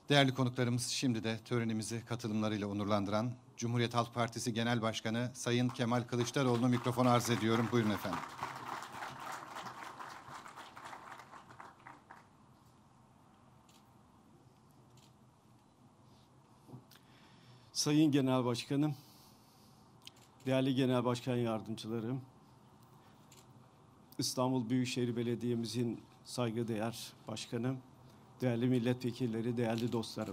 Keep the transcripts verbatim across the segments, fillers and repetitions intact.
Değerli konuklarımız, şimdi de törenimizi katılımlarıyla onurlandıran Cumhuriyet Halk Partisi Genel Başkanı Sayın Kemal Kılıçdaroğlu'na mikrofonu arz ediyorum. Buyurun efendim. Sayın Genel Başkanım, değerli Genel Başkan Yardımcılarım, İstanbul Büyükşehir Belediye'mizin saygıdeğer başkanım, değerli milletvekilleri, değerli dostlarım.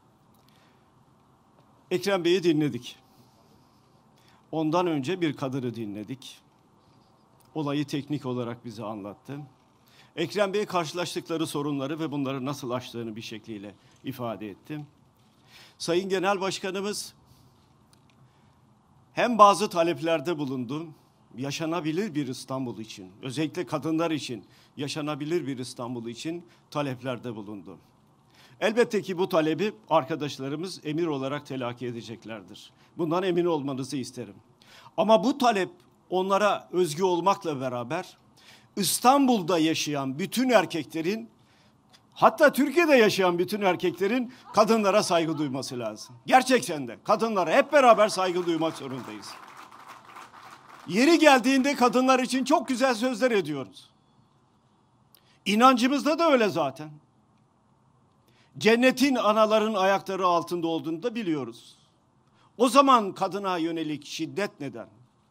Ekrem Bey'i dinledik. Ondan önce bir kadını dinledik. Olayı teknik olarak bize anlattı. Ekrem Bey karşılaştıkları sorunları ve bunları nasıl aştığını bir şekliyle ifade etti. Sayın Genel Başkanımız hem bazı taleplerde bulundu, yaşanabilir bir İstanbul için, özellikle kadınlar için yaşanabilir bir İstanbul için taleplerde bulundu. Elbette ki bu talebi arkadaşlarımız emir olarak telakki edeceklerdir. Bundan emin olmanızı isterim. Ama bu talep onlara özgü olmakla beraber İstanbul'da yaşayan bütün erkeklerin, hatta Türkiye'de yaşayan bütün erkeklerin kadınlara saygı duyması lazım. Gerçekten de kadınlara hep beraber saygı duymak zorundayız. Yeri geldiğinde kadınlar için çok güzel sözler ediyoruz. İnancımızda da öyle zaten. Cennetin anaların ayakları altında olduğunu da biliyoruz. O zaman kadına yönelik şiddet neden?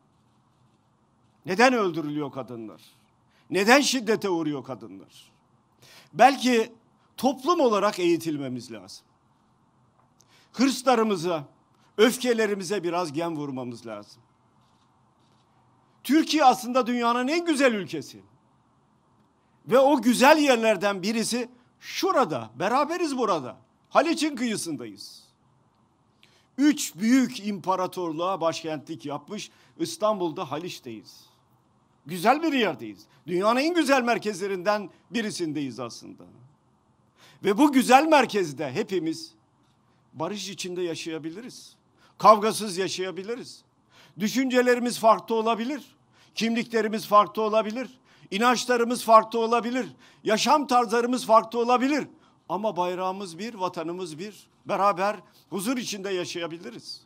Neden öldürülüyor kadınlar? Neden şiddete uğruyor kadınlar? Belki toplum olarak eğitilmemiz lazım. Hırslarımıza, öfkelerimize biraz gem vurmamız lazım. Türkiye aslında dünyanın en güzel ülkesi. Ve o güzel yerlerden birisi şurada, beraberiz burada. Haliç'in kıyısındayız. Üç büyük imparatorluğa başkentlik yapmış İstanbul'da Haliç'teyiz. Güzel bir yerdeyiz. Dünyanın en güzel merkezlerinden birisindeyiz aslında. Ve bu güzel merkezde hepimiz barış içinde yaşayabiliriz. Kavgasız yaşayabiliriz. Düşüncelerimiz farklı olabilir. Kimliklerimiz farklı olabilir. İnançlarımız farklı olabilir. Yaşam tarzlarımız farklı olabilir. Ama bayrağımız bir, vatanımız bir. Beraber huzur içinde yaşayabiliriz.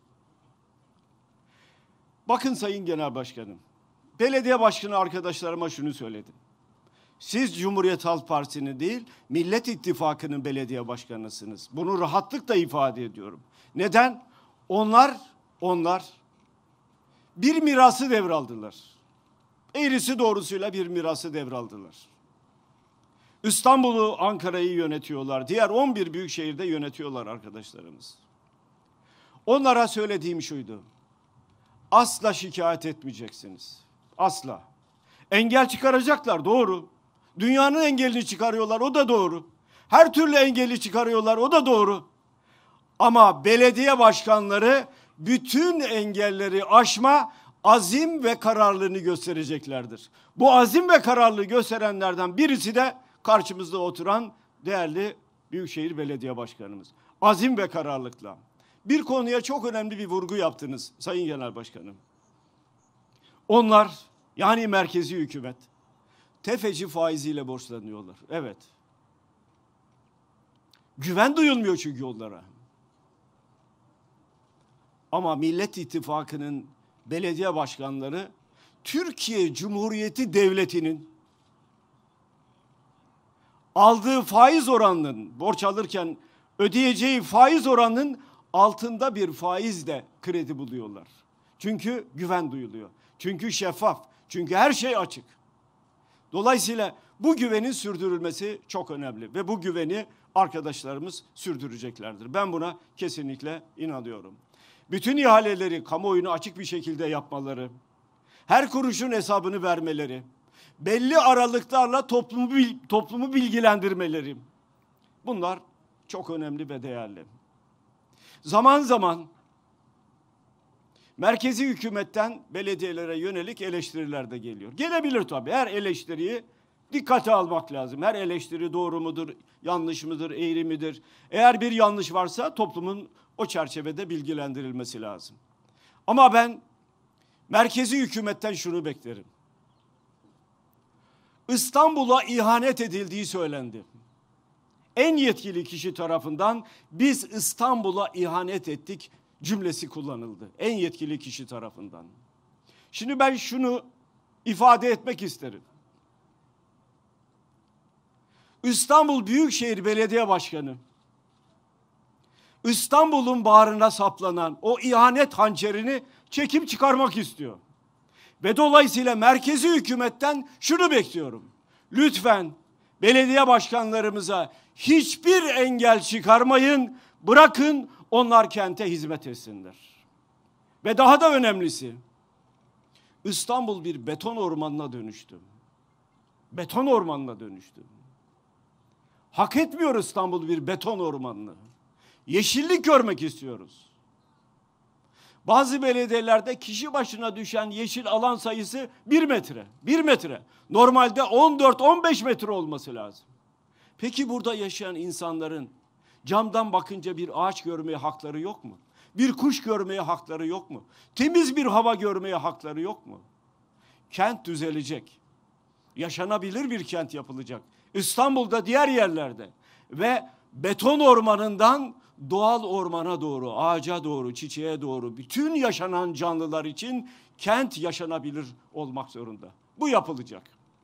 Bakın Sayın Genel Başkanım, belediye başkanı arkadaşlarıma şunu söyledim. Siz Cumhuriyet Halk Partisi'nin değil, Millet İttifakı'nın belediye başkanısınız. Bunu rahatlıkla ifade ediyorum. Neden? Onlar, onlar bir mirası devraldılar. Eğrisi doğrusuyla bir mirası devraldılar. İstanbul'u, Ankara'yı yönetiyorlar. Diğer on bir büyük şehirde yönetiyorlar arkadaşlarımız. Onlara söylediğim şuydu. Asla şikayet etmeyeceksiniz. Asla. Engel çıkaracaklar, doğru. Dünyanın engelini çıkarıyorlar, o da doğru. Her türlü engeli çıkarıyorlar, o da doğru. Ama belediye başkanları bütün engelleri aşma azim ve kararlılığını göstereceklerdir. Bu azim ve kararlılığı gösterenlerden birisi de karşımızda oturan değerli Büyükşehir Belediye Başkanımız. Azim ve kararlılıkla. Bir konuya çok önemli bir vurgu yaptınız Sayın Genel Başkanım. Onlar, yani merkezi hükümet, tefeci faiziyle borçlanıyorlar. Evet. Güven duyulmuyor çünkü onlara. Ama Millet İttifakı'nın belediye başkanları Türkiye Cumhuriyeti Devleti'nin aldığı faiz oranının, borç alırken ödeyeceği faiz oranının altında bir faizle kredi buluyorlar. Çünkü güven duyuluyor. Çünkü şeffaf. Çünkü her şey açık. Dolayısıyla bu güvenin sürdürülmesi çok önemli ve bu güveni arkadaşlarımız sürdüreceklerdir. Ben buna kesinlikle inanıyorum. Bütün ihaleleri kamuoyuna açık bir şekilde yapmaları, her kuruşun hesabını vermeleri, belli aralıklarla toplumu, toplumu bilgilendirmeleri, bunlar çok önemli ve değerli. Zaman zaman merkezi hükümetten belediyelere yönelik eleştiriler de geliyor. Gelebilir tabii. Her eleştiriyi dikkate almak lazım. Her eleştiri doğru mudur, yanlış mıdır, eğri midir? Eğer bir yanlış varsa toplumun o çerçevede bilgilendirilmesi lazım. Ama ben merkezi hükümetten şunu beklerim. İstanbul'a ihanet edildiği söylendi. en yetkili kişi tarafından biz İstanbul'a ihanet ettik cümlesi kullanıldı. En yetkili kişi tarafından. Şimdi ben şunu ifade etmek isterim. İstanbul Büyükşehir Belediye Başkanı, İstanbul'un bağrına saplanan o ihanet hançerini çekip çıkarmak istiyor. Ve dolayısıyla merkezi hükümetten şunu bekliyorum. Lütfen belediye başkanlarımıza hiçbir engel çıkarmayın, bırakın onlar kente hizmet etsinler. Ve daha da önemlisi, İstanbul bir beton ormanına dönüştü. Beton ormanına dönüştü. Hak etmiyor İstanbul bir beton ormanını. Yeşillik görmek istiyoruz. Bazı belediyelerde kişi başına düşen yeşil alan sayısı bir metre. Bir metre. Normalde on dört on beş metre olması lazım. Peki burada yaşayan insanların camdan bakınca bir ağaç görmeye hakları yok mu? Bir kuş görmeye hakları yok mu? Temiz bir hava görmeye hakları yok mu? Kent düzelecek. Yaşanabilir bir kent yapılacak. İstanbul'da, diğer yerlerde ve beton ormanından doğal ormana doğru, ağaca doğru, çiçeğe doğru bütün yaşanan canlılar için kent yaşanabilir olmak zorunda. Bu yapılacak.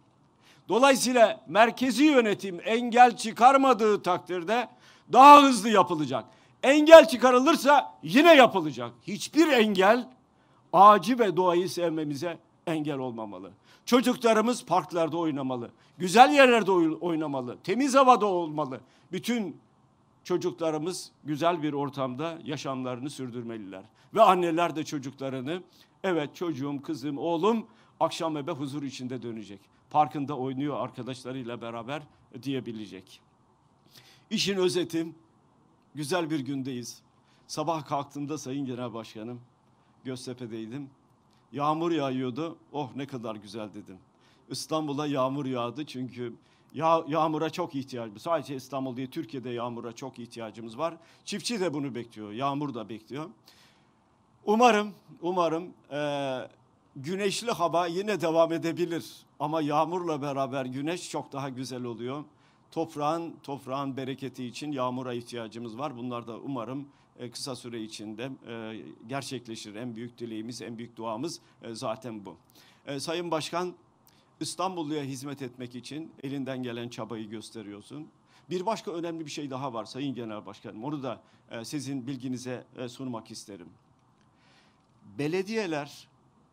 Dolayısıyla merkezi yönetim engel çıkarmadığı takdirde daha hızlı yapılacak. Engel çıkarılırsa yine yapılacak. Hiçbir engel ağacı ve doğayı sevmemize engel olmamalı. Çocuklarımız parklarda oynamalı. Güzel yerlerde oynamalı. Temiz havada olmalı. Bütün çocuklarımız güzel bir ortamda yaşamlarını sürdürmeliler. Ve anneler de çocuklarını, evet çocuğum, kızım, oğlum akşam eve huzur içinde dönecek. Parkında oynuyor arkadaşlarıyla beraber diyebilecek. İşin özeti, güzel bir gündeyiz. Sabah kalktığımda Sayın Genel Başkanım, Göztepe'deydim. Yağmur yağıyordu. Oh ne kadar güzel dedim. İstanbul'a yağmur yağdı çünkü yağ, yağmura çok ihtiyacımız. Sadece İstanbul değil, Türkiye'de yağmura çok ihtiyacımız var. Çiftçi de bunu bekliyor. Yağmur da bekliyor. Umarım, umarım e, güneşli hava yine devam edebilir. Ama yağmurla beraber güneş çok daha güzel oluyor. Toprağın, toprağın bereketi için yağmura ihtiyacımız var. Bunlar da umarım kısa süre içinde gerçekleşir. En büyük dileğimiz, en büyük duamız zaten bu. Sayın Başkan, İstanbulluya hizmet etmek için elinden gelen çabayı gösteriyorsun. Bir başka önemli bir şey daha var Sayın Genel Başkanım. Onu da sizin bilginize sunmak isterim. Belediyeler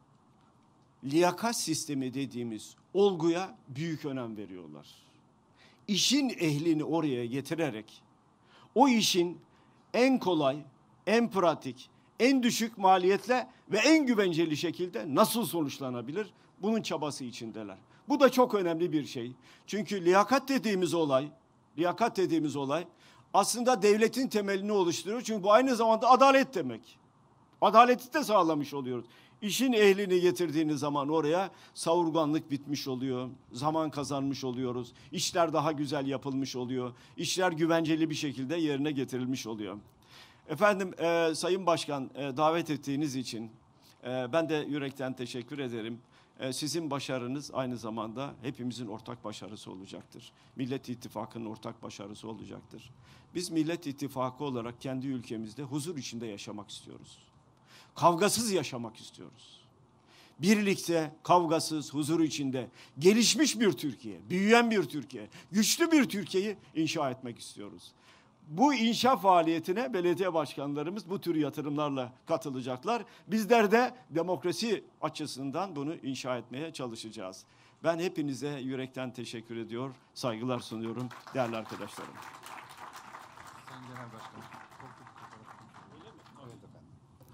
liyakat sistemi dediğimiz olguya büyük önem veriyorlar. İşin ehlini oraya getirerek o işin en kolay, en pratik, en düşük maliyetle ve en güvenceli şekilde nasıl sonuçlanabilir? Bunun çabası içindeler. Bu da çok önemli bir şey. Çünkü liyakat dediğimiz olay, liyakat dediğimiz olay aslında devletin temelini oluşturuyor. Çünkü bu aynı zamanda adalet demek. Adaleti de sağlamış oluyoruz. İşin ehlini getirdiğiniz zaman oraya savurganlık bitmiş oluyor. Zaman kazanmış oluyoruz. İşler daha güzel yapılmış oluyor. İşler güvenceli bir şekilde yerine getirilmiş oluyor. Efendim e, Sayın Başkan e, davet ettiğiniz için e, ben de yürekten teşekkür ederim. E, sizin başarınız aynı zamanda hepimizin ortak başarısı olacaktır. Millet İttifakı'nın ortak başarısı olacaktır. Biz Millet İttifakı olarak kendi ülkemizde huzur içinde yaşamak istiyoruz. Kavgasız yaşamak istiyoruz. Birlikte, kavgasız, huzur içinde gelişmiş bir Türkiye, büyüyen bir Türkiye, güçlü bir Türkiye'yi inşa etmek istiyoruz. Bu inşa faaliyetine belediye başkanlarımız bu tür yatırımlarla katılacaklar. Bizler de demokrasi açısından bunu inşa etmeye çalışacağız. Ben hepinize yürekten teşekkür ediyor, saygılar sunuyorum değerli arkadaşlarım. Sayın Genel Başkanım. Evet efendim.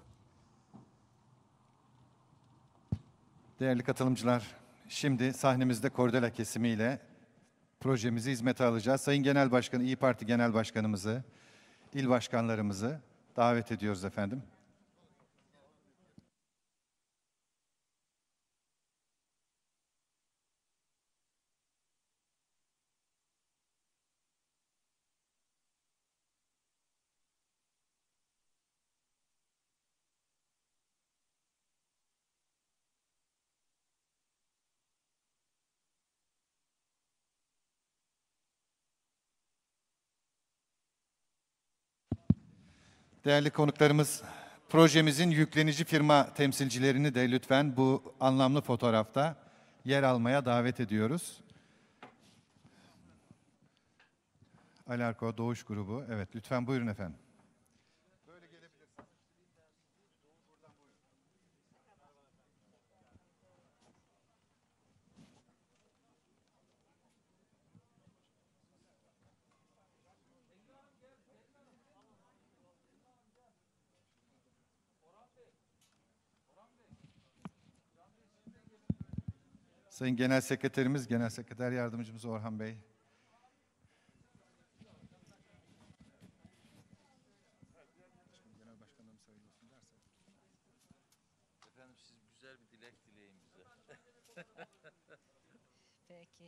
Değerli katılımcılar, şimdi sahnemizde kordela kesimiyle projemizi hizmete alacağız. Sayın Genel Başkan, İYİ Parti Genel Başkanımızı, il başkanlarımızı davet ediyoruz efendim. Değerli konuklarımız, projemizin yüklenici firma temsilcilerini de lütfen bu anlamlı fotoğrafta yer almaya davet ediyoruz. Alarko Doğuş Grubu. Evet, lütfen buyurun efendim. Sayın Genel Sekreterimiz, Genel Sekreter Yardımcımız Orhan Bey. Efendim siz güzel bir dilek dileyin bize. Peki.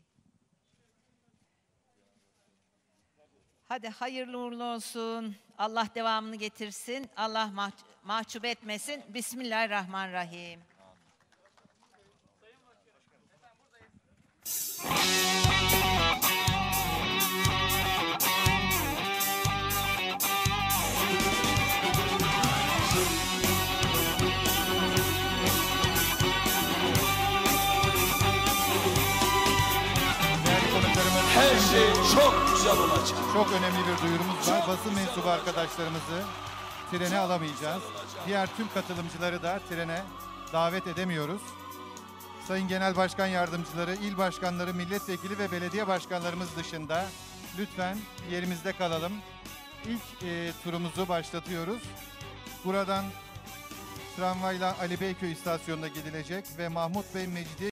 Hadi hayırlı uğurlu olsun. Allah devamını getirsin. Allah mah mahcup etmesin. Bismillahirrahmanirrahim. Değerli konuklarımız, Her şey çok güzel olacak. çok önemli bir duyurumuz var. Basın mensubu arkadaşlarımızı trene alamayacağız. Diğer tüm katılımcıları da trene davet edemiyoruz. Sayın Genel Başkan Yardımcıları, il başkanları, milletvekili ve belediye başkanlarımız dışında lütfen yerimizde kalalım. İlk e, turumuzu başlatıyoruz. Buradan tramvayla Ali Beyköy istasyonuna gidilecek ve Mahmut Bey Mecidiye